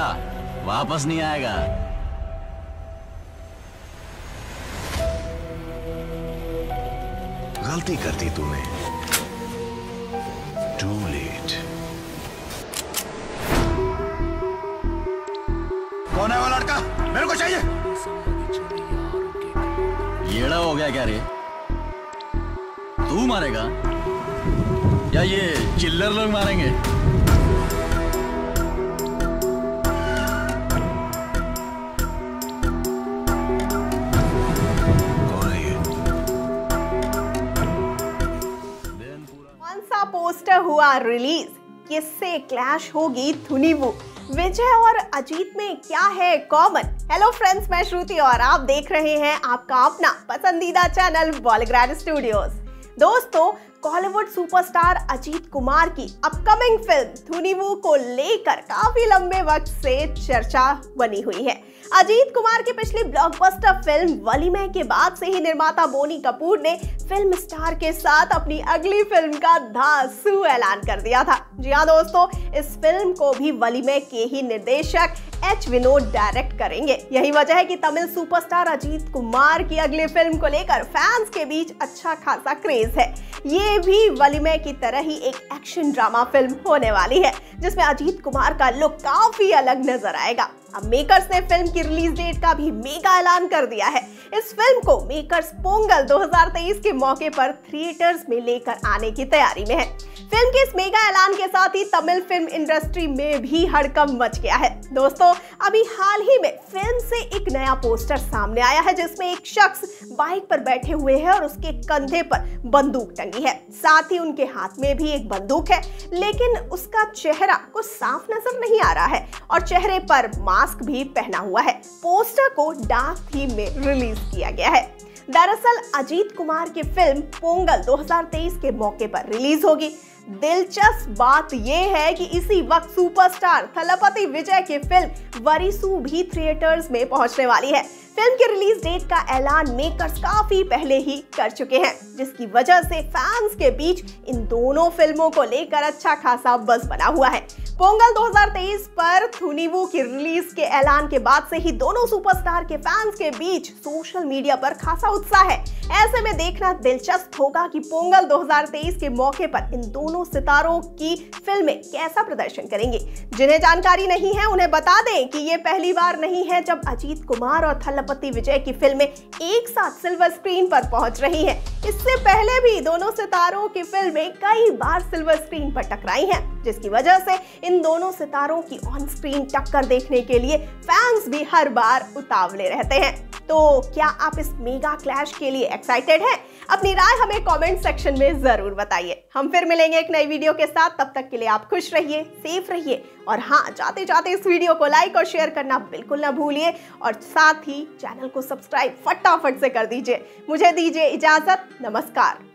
वापस नहीं आएगा। गलती कर दी तूने। Too late. कौन है वो लड़का? मेरे को चाहिए। येड़ा हो गया क्या रे? तू मारेगा या ये चिल्लर लोग मारेंगे? कौन है ये? कौन सा पोस्टर हुआ रिलीज? किससे क्लैश होगी थुनीवू? विजय और अजीत में क्या है कॉमन? हेलो फ्रेंड्स, मैं श्रुति और आप देख रहे हैं आपका अपना पसंदीदा चैनल बॉलीग्राड स्टूडियोज। दोस्तों, बॉलीवुड सुपरस्टार अजीत कुमार की अपकमिंग फिल्म थुनीवू को लेकर काफी लंबे वक्त से चर्चा बनी हुई है। अजीत कुमार की पिछली ब्लॉकबस्टर फिल्म वलीमे के बाद से ही निर्माता बोनी कपूर ने फिल्म स्टार के साथ अपनी अगली फिल्म का धांसू ऐलान कर दिया था। जी हाँ दोस्तों, इस फिल्म को भी वलीमे के ही निर्देशक एच विनोद डायरेक्ट करेंगे। यही वजह है कि तमिल सुपरस्टार अजीत कुमार की अगली फिल्म को लेकर फैंस के बीच अच्छा खासा क्रेज है। ये भी वलीमे की तरह ही एक एक्शन ड्रामा फिल्म होने वाली है, जिसमें अजीत कुमार का लुक काफी अलग नजर आएगा। अब मेकर्स ने फिल्म की रिलीज डेट का भी मेगा ऐलान कर दिया है। इस फिल्म को मेकर्स पोंगल 2023 के मौके पर थिएटर्स में लेकर आने की तैयारी में है। फिल्म के इस मेगा ऐलान के साथ ही तमिल फिल्म इंडस्ट्री में भी हड़कंप मच गया है। दोस्तों, अभी हाल ही में फिल्म से एक नया पोस्टर सामने आया है, जिसमें एक शख्स बाइक पर बैठे हुए है और उसके कंधे पर बंदूक टंगी है। साथ ही उनके हाथ में भी एक बंदूक है, लेकिन उसका चेहरा कुछ साफ नजर नहीं आ रहा है और चेहरे पर मास्क भी पहना हुआ है। पोस्टर को डार्क थीम में रिलीज किया गया है। दरअसल अजीत कुमार की फिल्म पोंगल 2023 के मौके पर रिलीज होगी। दिलचस्प बात यह है कि इसी वक्त सुपरस्टार थलपति विजय की फिल्म वरीसू भी थिएटर्स में पहुंचने वाली है। फिल्म की रिलीज डेट का ऐलान मेकर्स काफी पहले ही कर चुके हैं, जिसकी वजह से फैंस के बीच इन दोनों फिल्मों को लेकर अच्छा खासा बज़ बना हुआ है। पोंगल 2023 पर थुनीवू की रिलीज के ऐलान के बाद से ही दोनों सुपरस्टार के फैंस के बीच सोशल मीडिया पर खासा उत्साह है। ऐसे में देखना दिलचस्प होगा कि पोंगल 2023 के मौके पर इन दोनों सितारों की फिल्में कैसा प्रदर्शन करेंगी। जिन्हें जानकारी नहीं है उन्हें बता दें कि ये पहली बार नहीं है जब अजीत कुमार और थलपति विजय की फिल्में एक साथ सिल्वर स्क्रीन पर पहुंच रही हैं। इससे पहले भी दोनों सितारों की फिल्में कई बार सिल्वर स्क्रीन पर टकराई हैं, जिसकी वजह से इन दोनों सितारों की ऑन स्क्रीन टक्कर देखने के लिए फैंस भी हर बार उतावले रहते हैं। तो क्या आप इस मेगा क्लैश के लिए एक्साइटेड हैं? अपनी राय हमें कमेंट सेक्शन में जरूर बताइए। हम फिर मिलेंगे एक नई वीडियो के साथ। तब तक के लिए आप खुश रहिए, सेफ रहिए और हाँ, जाते जाते इस वीडियो को लाइक और शेयर करना बिल्कुल ना भूलिए और साथ ही चैनल को सब्सक्राइब फटाफट से कर दीजिए। मुझे दीजिए इजाजत। नमस्कार।